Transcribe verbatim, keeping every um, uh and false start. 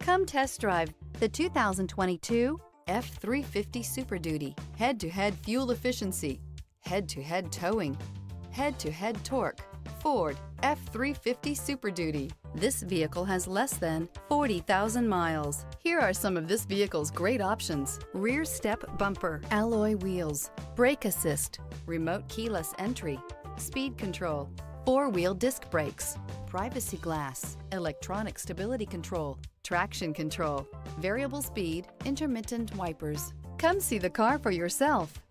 Come test drive the two thousand twenty-two F three fifty Super Duty. Head-to-head fuel efficiency, head-to-head towing, head-to-head torque. Ford F three fifty Super Duty. This vehicle has less than forty thousand miles. Here are some of this vehicle's great options: rear step bumper, alloy wheels, brake assist, remote keyless entry, speed control, four-wheel disc brakes, privacy glass, electronic stability control, traction control, variable speed, intermittent wipers. Come see the car for yourself.